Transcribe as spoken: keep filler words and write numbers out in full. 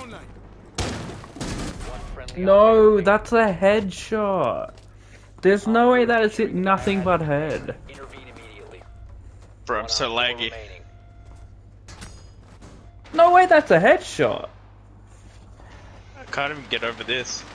No, that's a headshot. There's no way that is hit nothing but head. Bro, I'm so laggy. No way, that's a headshot. I can't even get over this.